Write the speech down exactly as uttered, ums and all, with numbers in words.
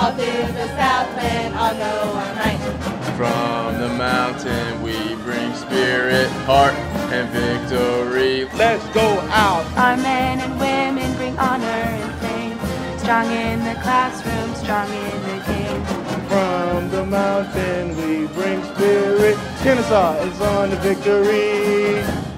all through the Southland, I'll go all night. From the mountain we bring spirit, heart, and victory. Let's go out! Our men and women bring honor and fame, strong in the classroom, strong in the game. From the mountain we bring spirit, Kennesaw is on the victory.